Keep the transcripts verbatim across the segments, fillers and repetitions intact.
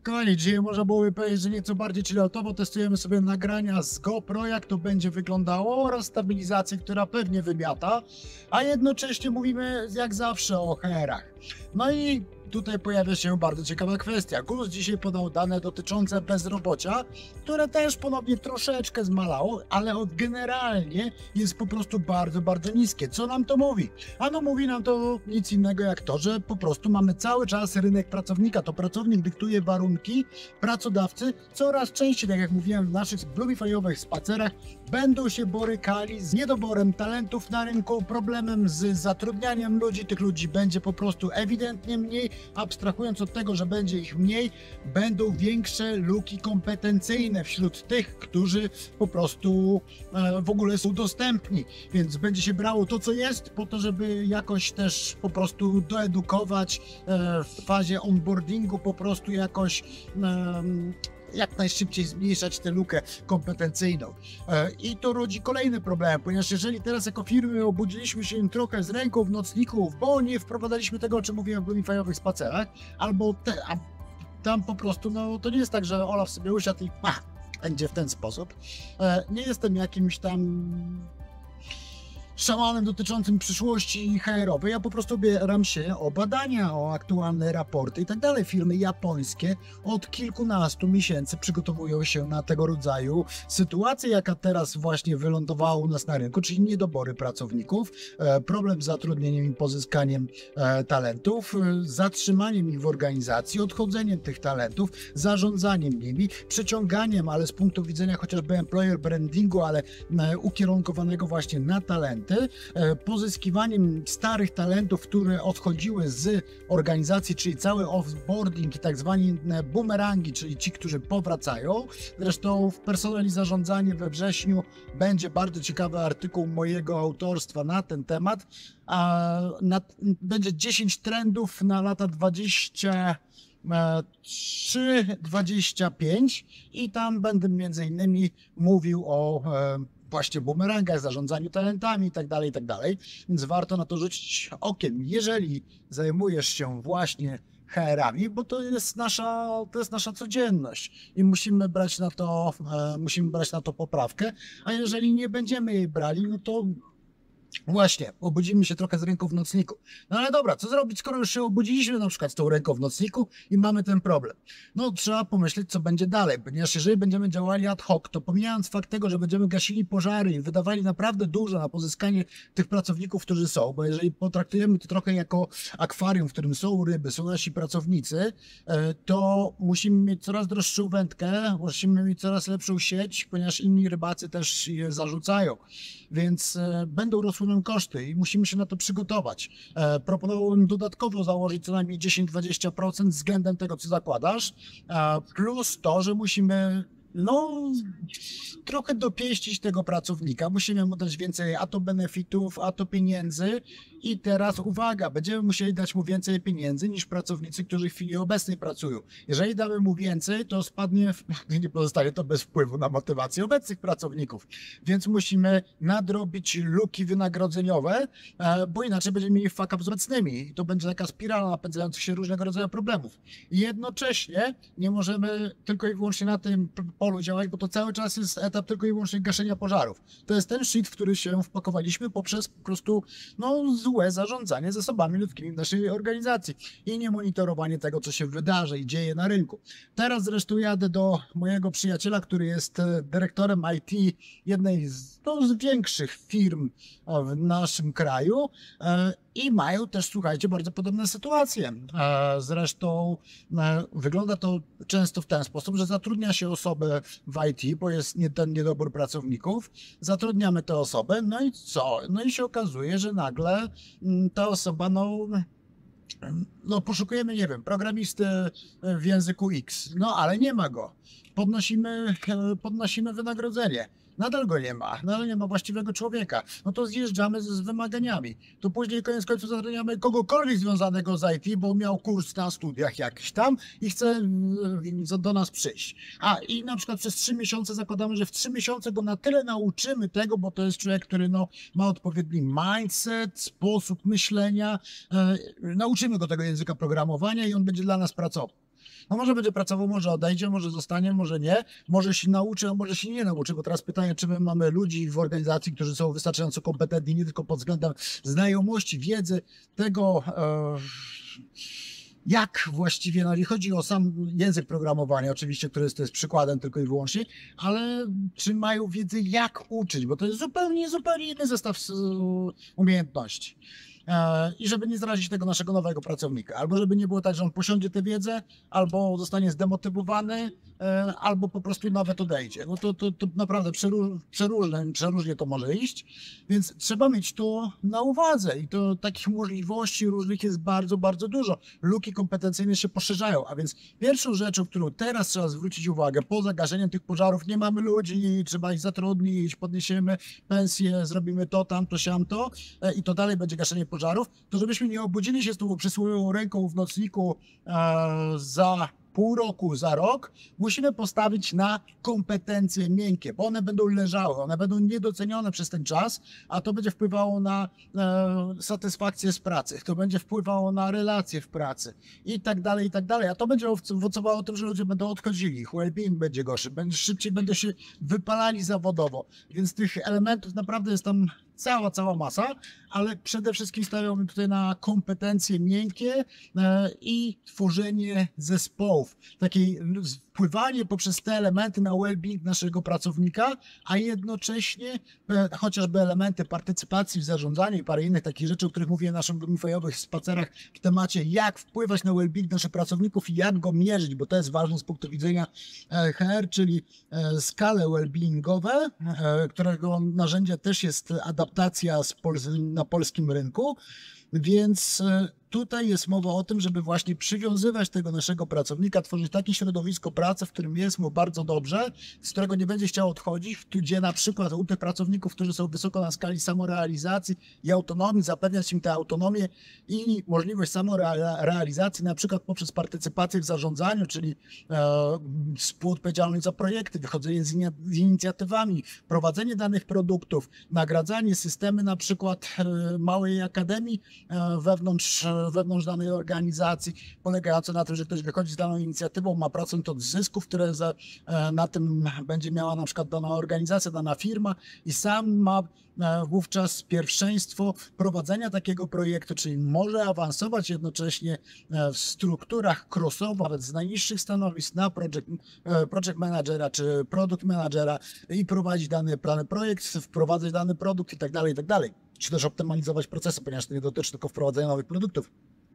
Kochani, dzisiaj można byłoby powiedzieć, że nieco bardziej chilloutowo testujemy sobie nagrania z GoPro, jak to będzie wyglądało oraz stabilizację, która pewnie wymiata, a jednocześnie mówimy jak zawsze o H R-ach. No i tutaj pojawia się bardzo ciekawa kwestia. GUS dzisiaj podał dane dotyczące bezrobocia, które też ponownie troszeczkę zmalało, ale od generalnie jest po prostu bardzo, bardzo niskie. Co nam to mówi? Ano mówi nam to nic innego jak to, że po prostu mamy cały czas rynek pracownika. To pracownik dyktuje warunki, pracodawcy coraz częściej, tak jak mówiłem w naszych bluefire'owych spacerach, będą się borykali z niedoborem talentów na rynku, problemem z zatrudnianiem ludzi. Tych ludzi będzie po prostu ewidentnie mniej. Abstrahując od tego, że będzie ich mniej, będą większe luki kompetencyjne wśród tych, którzy po prostu e, w ogóle są dostępni. Więc będzie się brało to, co jest, po to, żeby jakoś też po prostu doedukować e, w fazie onboardingu, po prostu jakoś e, jak najszybciej zmniejszać tę lukę kompetencyjną. I to rodzi kolejny problem, ponieważ jeżeli teraz jako firmy obudziliśmy się trochę z ręką w nocniku, bo nie wprowadzaliśmy tego, o czym mówiłem w bluefire'owych spacerach, albo te, a tam po prostu, no to nie jest tak, że Olaf sobie usiadł i pach, będzie w ten sposób. Nie jestem jakimś tam szamanem dotyczącym przyszłości H R-owej, ja po prostu opieram się o badania, o aktualne raporty i tak dalej. Firmy japońskie od kilkunastu miesięcy przygotowują się na tego rodzaju sytuację, jaka teraz właśnie wylądowała u nas na rynku, czyli niedobory pracowników, problem z zatrudnieniem i pozyskaniem talentów, zatrzymaniem ich w organizacji, odchodzeniem tych talentów, zarządzaniem nimi, przyciąganiem, ale z punktu widzenia chociażby employer brandingu, ale ukierunkowanego właśnie na talenty, pozyskiwaniem starych talentów, które odchodziły z organizacji, czyli cały offboarding i tak zwani boomerangi, czyli ci, którzy powracają. Zresztą w Personel i Zarządzanie we wrześniu będzie bardzo ciekawy artykuł mojego autorstwa na ten temat. A na, będzie dziesięć trendów na lata dwadzieścia trzy dwadzieścia pięć i tam będę między innymi mówił o właśnie bumerangach, zarządzaniu talentami i tak dalej, i tak dalej. Więc warto na to rzucić okiem, jeżeli zajmujesz się właśnie H R-ami, bo to jest nasza, to jest nasza codzienność i musimy brać na to, e, musimy brać na to poprawkę, a jeżeli nie będziemy jej brali, no to właśnie, obudzimy się trochę z ręką w nocniku. No ale dobra, co zrobić, skoro już się obudziliśmy na przykład z tą ręką w nocniku i mamy ten problem? No trzeba pomyśleć, co będzie dalej, ponieważ jeżeli będziemy działali ad hoc, to pomijając fakt tego, że będziemy gasili pożary i wydawali naprawdę dużo na pozyskanie tych pracowników, którzy są, bo jeżeli potraktujemy to trochę jako akwarium, w którym są ryby, są nasi pracownicy, to musimy mieć coraz droższą wędkę, musimy mieć coraz lepszą sieć, ponieważ inni rybacy też je zarzucają, więc będą rosły nam koszty i musimy się na to przygotować. E, proponowałbym dodatkowo założyć co najmniej dziesięć do dwudziestu procent względem tego, co zakładasz, e, plus to, że musimy no trochę dopieścić tego pracownika, musimy mu dać więcej a to benefitów, a to pieniędzy i teraz uwaga, będziemy musieli dać mu więcej pieniędzy niż pracownicy, którzy w chwili obecnej pracują. Jeżeli damy mu więcej, to spadnie, nie pozostanie to bez wpływu na motywację obecnych pracowników, więc musimy nadrobić luki wynagrodzeniowe, bo inaczej będziemy mieli fuck up z obecnymi i to będzie taka spirala napędzających się różnego rodzaju problemów. I jednocześnie nie możemy tylko i wyłącznie na tym polu działać, bo to cały czas jest etap tylko i wyłącznie gaszenia pożarów. To jest ten shit, w który się wpakowaliśmy poprzez po prostu no, złe zarządzanie zasobami ludzkimi w naszej organizacji i nie monitorowanie tego, co się wydarzy i dzieje na rynku. Teraz zresztą jadę do mojego przyjaciela, który jest dyrektorem I T jednej z, no, z większych firm w naszym kraju i mają też, słuchajcie, bardzo podobne sytuacje. Zresztą wygląda to często w ten sposób, że zatrudnia się osobę w I T, bo jest nie ten niedobór pracowników, zatrudniamy tę osobę, no i co? No i się okazuje, że nagle ta osoba, no, no poszukujemy, nie wiem, programisty w języku X, no ale nie ma go. Podnosimy, podnosimy wynagrodzenie. Nadal go nie ma, nadal nie ma właściwego człowieka. No to zjeżdżamy z, z wymaganiami. To później koniec końców zatrudniamy kogokolwiek związanego z I T, bo miał kurs na studiach jakiś tam i chce y, do nas przyjść. A i na przykład przez trzy miesiące zakładamy, że w trzy miesiące go na tyle nauczymy tego, bo to jest człowiek, który no, ma odpowiedni mindset, sposób myślenia. Y, nauczymy go tego języka programowania i on będzie dla nas pracował. No może będzie pracował, może odejdzie, może zostanie, może nie, może się nauczy, a może się nie nauczy, bo teraz pytanie, czy my mamy ludzi w organizacji, którzy są wystarczająco kompetentni, nie tylko pod względem znajomości, wiedzy, tego, e, jak właściwie, no nie chodzi o sam język programowania, oczywiście, który jest, to jest przykładem tylko i wyłącznie, ale czy mają wiedzę, jak uczyć, bo to jest zupełnie, zupełnie inny zestaw z, umiejętności. I żeby nie zrazić tego naszego nowego pracownika. Albo żeby nie było tak, że on posiądzie tę wiedzę, albo zostanie zdemotywowany, albo po prostu nawet odejdzie. No to, to, to naprawdę przeróż, przeróżnie, przeróżnie to może iść, więc trzeba mieć to na uwadze i to takich możliwości różnych jest bardzo, bardzo dużo. Luki kompetencyjne się poszerzają, a więc pierwszą rzeczą, którą teraz trzeba zwrócić uwagę, poza gaszeniem tych pożarów, nie mamy ludzi, trzeba ich zatrudnić, podniesiemy pensję, zrobimy to, tamto, siamto i to dalej będzie gaszenie pożarów, to żebyśmy nie obudzili się z tą przysłowiową ręką w nocniku e, za pół roku, za rok, musimy postawić na kompetencje miękkie, bo one będą leżały, one będą niedocenione przez ten czas, a to będzie wpływało na e, satysfakcję z pracy, to będzie wpływało na relacje w pracy i tak dalej, i tak dalej, a to będzie owocowało tym, że ludzie będą odchodzili, ich well-being będzie gorszy, będzie, szybciej będą się wypalali zawodowo, więc tych elementów naprawdę jest tam cała, cała masa, ale przede wszystkim stawiamy tutaj na kompetencje miękkie e, i tworzenie zespołów. Takie wpływanie poprzez te elementy na well-being naszego pracownika, a jednocześnie e, chociażby elementy partycypacji w zarządzaniu i parę innych takich rzeczy, o których mówiłem na naszych długofalowych spacerach w temacie, jak wpływać na well-being naszych pracowników i jak go mierzyć, bo to jest ważne z punktu widzenia e, H R, czyli e, skale well-beingowe, e, którego narzędzie też jest adaptacja z Pol na polskim rynku, więc tutaj jest mowa o tym, żeby właśnie przywiązywać tego naszego pracownika, tworzyć takie środowisko pracy, w którym jest mu bardzo dobrze, z którego nie będzie chciał odchodzić, gdzie na przykład u tych pracowników, którzy są wysoko na skali samorealizacji i autonomii, zapewniać im tę autonomię i możliwość samorealizacji, na przykład poprzez partycypację w zarządzaniu, czyli e, współodpowiedzialność za projekty, wychodzenie z, in z inicjatywami, prowadzenie danych produktów, nagradzanie, systemy na przykład e, małej akademii e, wewnątrz wewnątrz danej organizacji, polegające na tym, że ktoś wychodzi z daną inicjatywą, ma procent od zysków, które za, na tym będzie miała na przykład dana organizacja, dana firma i sam ma wówczas pierwszeństwo prowadzenia takiego projektu, czyli może awansować jednocześnie w strukturach crossowo, nawet z najniższych stanowisk na project, project managera czy product managera i prowadzić dany, dany projekt, wprowadzać dany produkt i tak dalej, i tak dalej. Czy też optymalizować procesy, ponieważ to nie dotyczy tylko wprowadzenia nowych produktów.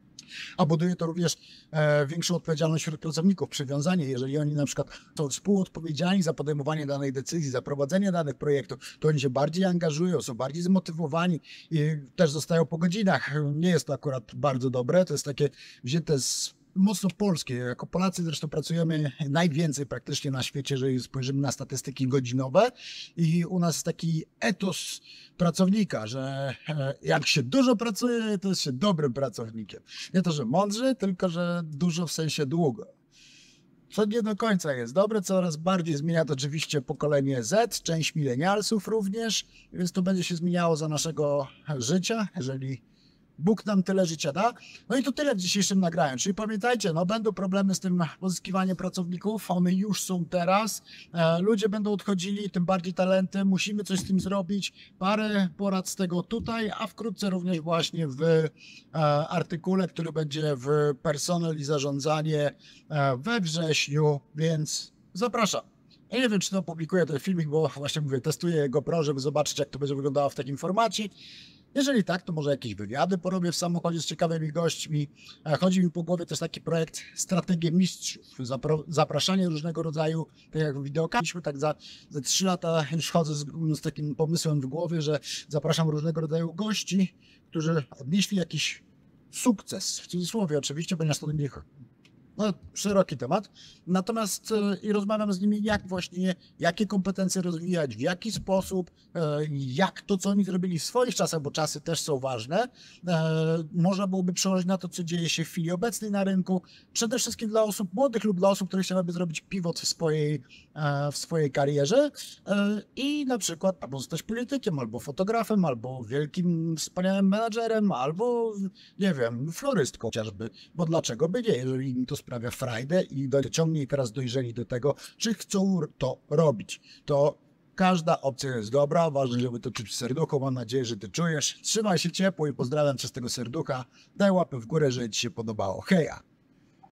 A buduje to również e, większą odpowiedzialność wśród pracowników, przywiązanie. Jeżeli oni na przykład są współodpowiedzialni za podejmowanie danej decyzji, za prowadzenie danych projektów, to oni się bardziej angażują, są bardziej zmotywowani i też zostają po godzinach. Nie jest to akurat bardzo dobre, to jest takie wzięte z mocno polskie. Jako Polacy zresztą pracujemy najwięcej praktycznie na świecie, jeżeli spojrzymy na statystyki godzinowe i u nas jest taki etos pracownika, że jak się dużo pracuje, to jest się dobrym pracownikiem. Nie to, że mądrze, tylko że dużo w sensie długo. Co nie do końca jest dobre, coraz bardziej zmienia to oczywiście pokolenie Z, część milenialsów również, więc to będzie się zmieniało za naszego życia, jeżeli Bóg nam tyle życia da. No i to tyle w dzisiejszym nagraniu. Czyli pamiętajcie, no będą problemy z tym pozyskiwaniem pracowników, one już są teraz. E, ludzie będą odchodzili, tym bardziej talenty. Musimy coś z tym zrobić. Parę porad z tego tutaj, a wkrótce również właśnie w e, artykule, który będzie w personel i zarządzanie e, we wrześniu, więc zapraszam. Ja nie wiem, czy to opublikuję ten filmik, bo właśnie mówię, testuję GoPro, żeby zobaczyć, jak to będzie wyglądało w takim formacie. Jeżeli tak, to może jakieś wywiady porobię w samochodzie z ciekawymi gośćmi. Chodzi mi po głowie też taki projekt Strategie Mistrzów. Zapraszanie różnego rodzaju, tak jak w wideokaliśmy, tak za, za trzy lata już chodzę z, z takim pomysłem w głowie, że zapraszam różnego rodzaju gości, którzy odnieśli jakiś sukces, w cudzysłowie oczywiście, ponieważ to nie no, szeroki temat, natomiast e, i rozmawiam z nimi, jak właśnie, jakie kompetencje rozwijać, w jaki sposób, e, jak to, co oni zrobili w swoich czasach, bo czasy też są ważne, e, można byłoby przełożyć na to, co dzieje się w chwili obecnej na rynku, przede wszystkim dla osób młodych lub dla osób, które chciałyby zrobić pivot w swojej, e, w swojej karierze e, i na przykład albo zostać politykiem, albo fotografem, albo wielkim, wspaniałym menadżerem, albo, nie wiem, florystką chociażby, bo dlaczego by nie, jeżeli im to sprawia frajdę i dociągnij teraz dojrzeli do tego, czy chcą to robić. To każda opcja jest dobra, ważne, żeby to czuć w serduchu, mam nadzieję, że ty czujesz. Trzymaj się ciepło i pozdrawiam cię z tego serducha. Daj łapę w górę, że ci się podobało. Heja!